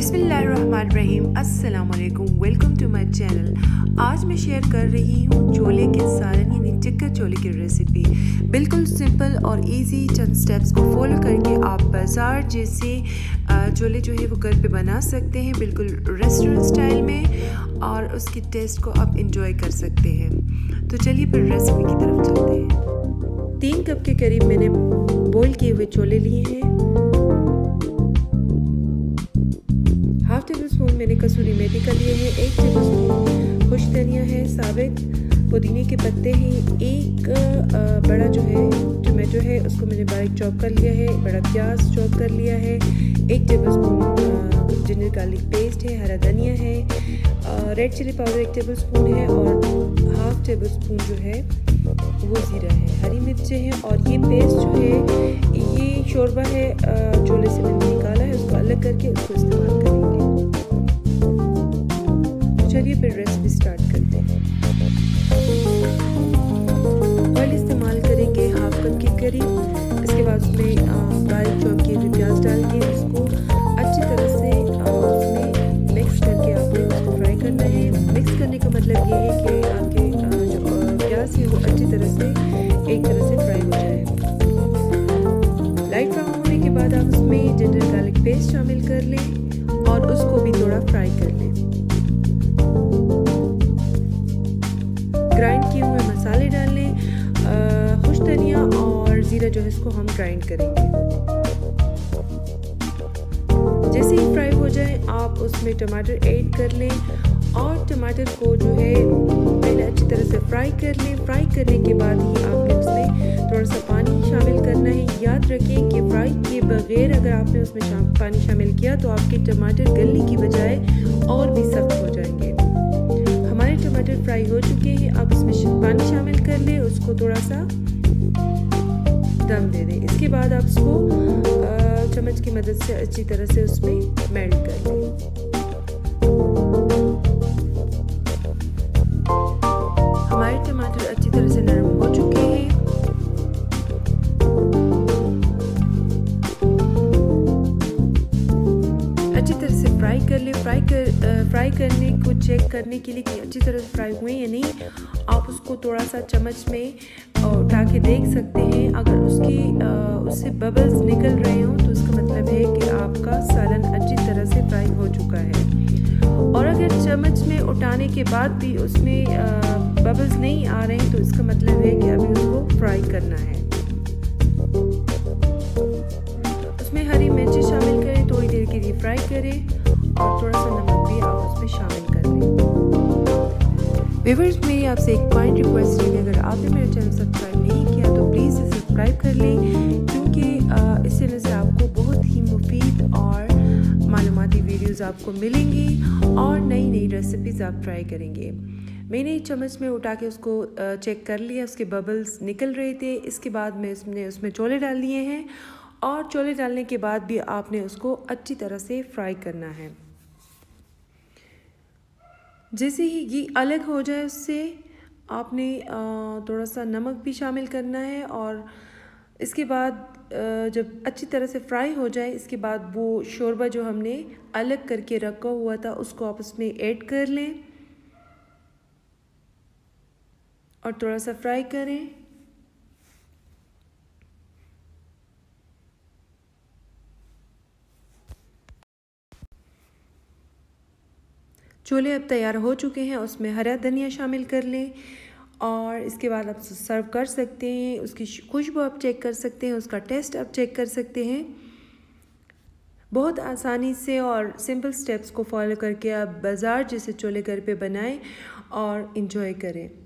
बिस्मिल्लाहिर्रहमानिर्रहीम, अस्सलाम वालेकुम, वेलकम टू माय चैनल। आज मैं शेयर कर रही हूँ छोले के सालन यानी चिक्कर छोले की रेसिपी। बिल्कुल सिंपल और इजी चंद स्टेप्स को फॉलो करके आप बाज़ार जैसे छोले जो है वो घर पे बना सकते हैं, बिल्कुल रेस्टोरेंट स्टाइल में, और उसके टेस्ट को आप इंजॉय कर सकते हैं। तो चलिए फिर रेसिपी की तरफ चलते हैं। 3 कप के करीब मैंने बॉईल किए हुए छोले लिए हैं। हाफ टेबल स्पून मैंने कसूरी मेथी का लिए है, 1 टेबल स्पून खुश धनिया है, साबित पुदीने के पत्ते हैं, एक बड़ा जो है टमाटो है उसको मैंने बारीक चॉप कर लिया है, बड़ा प्याज चॉप कर लिया है, 1 tablespoon ginger garlic paste है, हरा धनिया है, red chilli powder 1 tablespoon है, और हाफ टेबल स्पून जो है वो ज़ीरा है, हरी मिर्चें हैं, और ये पेस्ट जो है ये शोरबा है छोले से मैंने निकाला है, उसको अलग करके उसको इस्तेमाल करेंगे। चलिए फिर रेसिपी स्टार्ट करते हैं। ऑयल इस्तेमाल करेंगे हाफ कप के करीब। इसके बाद उसमें बारीक चॉप किए हुए प्याज डाल के उसको अच्छी तरह से उसमें मिक्स करके आपने उसको फ्राई करना है। मिक्स करने का मतलब ये है कि आपके जो प्याज है वो अच्छी तरह से एक तरह से फ्राई हो जाए। लाइट ब्राउन होने के बाद आप उसमें जिंजर गार्लिक पेस्ट शामिल कर लें और उसको भी थोड़ा फ्राई कर लें। ग्राइंड किए हुए मसाले डाल लें, खुश धनिया और ज़ीरा जो है इसको हम ग्राइंड करेंगे। जैसे ही फ्राई हो जाए आप उसमें टमाटर ऐड कर लें और टमाटर को जो है पहले अच्छी तरह से फ्राई कर लें। फ्राई करने के बाद ही आपने उसमें थोड़ा सा पानी शामिल करना है। याद रखें कि फ्राई किए बगैर अगर आपने उसमें पानी शामिल किया तो आपके टमाटर गलने की बजाय और भी सख्त हो जाएंगे। हमारे टमाटर फ्राई हो चुके हैं, अब इसमें पानी शामिल कर लें, उसको थोड़ा सा दम दे दें। इसके बाद आप उसको चम्मच की मदद से अच्छी तरह से उसमें मेल्ट कर लें। हमारे टमाटर अच्छी तरह से नरम हो चुके हैं। अच्छी तरह से फ्राई कर ले। फ्राई करने को चेक करने के लिए कि अच्छी तरह से फ्राई हुए या नहीं, आप उसको थोड़ा सा चम्मच में उठा के देख सकते हैं। अगर उससे बबल्स निकल रहे हों तो उसका मतलब है कि आपका सालन अच्छी तरह से फ्राई हो चुका है। और अगर चम्मच में उठाने के बाद भी उसमें बबल्स नहीं आ रहे हैं तो इसका मतलब है कि अभी उसको फ्राई करना है। उसमें हरी मिर्ची शामिल करें, थोड़ी देर के लिए फ्राई करें और थोड़ा सा नमक भी आप उसमें शामिल कर लें। व्यूअर्स, मेरी आपसे एक पॉइंट रिक्वेस्ट है कि अगर आपने मेरा चैनल सब्सक्राइब नहीं किया तो प्लीज़ इसे सब्सक्राइब कर लें, क्योंकि इस चैनल से आपको बहुत ही मुफीद और मालूमाती वीडियोज़ आपको मिलेंगी और नई नई रेसिपीज़ आप ट्राई करेंगे। मैंने चम्मच में उठा के उसको चेक कर लिया, उसके बबल्स निकल रहे थे। इसके बाद मैं उसमें छोले डाल दिए हैं और छोले डालने के बाद भी आपने उसको अच्छी तरह से फ्राई करना है। जैसे ही ये अलग हो जाए उससे आपने थोड़ा सा नमक भी शामिल करना है, और इसके बाद जब अच्छी तरह से फ्राई हो जाए इसके बाद वो शोरबा जो हमने अलग करके रखा हुआ था उसको आप उसमें ऐड कर लें और थोड़ा सा फ्राई करें। छोले अब तैयार हो चुके हैं, उसमें हरा धनिया शामिल कर लें और इसके बाद आप सर्व कर सकते हैं। उसकी खुशबू आप चेक कर सकते हैं, उसका टेस्ट आप चेक कर सकते हैं। बहुत आसानी से और सिंपल स्टेप्स को फॉलो करके आप बाज़ार जैसे छोले घर पे बनाएं और इन्जॉय करें।